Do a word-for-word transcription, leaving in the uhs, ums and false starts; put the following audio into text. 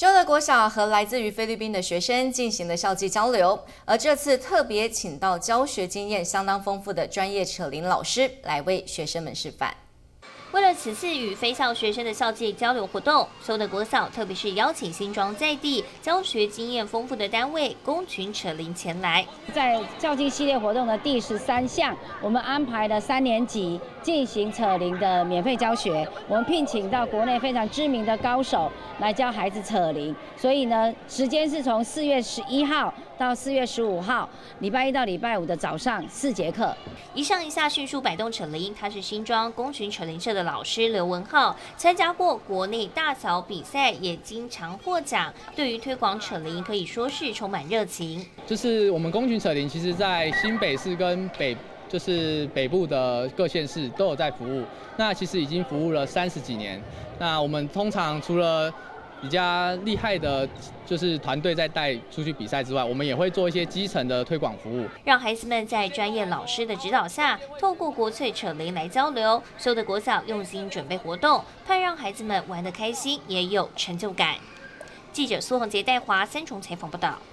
修德国小和来自于菲律宾的学生进行了校际交流，而这次特别请到教学经验相当丰富的专业扯铃老师来为学生们示范。 为了此次与非校学生的校际交流活动，修德国小特别是邀请新庄在地教学经验丰富的单位工群扯铃前来。 在校际系列活动的第十三项，我们安排了三年级进行扯铃的免费教学。我们聘请到国内非常知名的高手来教孩子扯铃，所以呢，时间是从四月十一号到四月十五号，礼拜一到礼拜五的早上四节课。 一上一下迅速摆动扯铃，他是新庄工群扯铃社的老师刘文浩，参加过国内大小比赛，也经常获奖。对于推广扯铃，可以说是充满热情。 就是我们工群扯铃，其实在新北市跟北就是北部的各县市都有在服务。那其实已经服务了三十几年。那我们通常除了 比较厉害的，就是团队在带出去比赛之外，我们也会做一些基层的推广服务， 让孩子们在专业老师的指导下，透过国粹扯铃来交流。修德国小用心准备活动，盼让孩子们玩得开心，也有成就感。记者苏宏杰、戴华三重采访报道。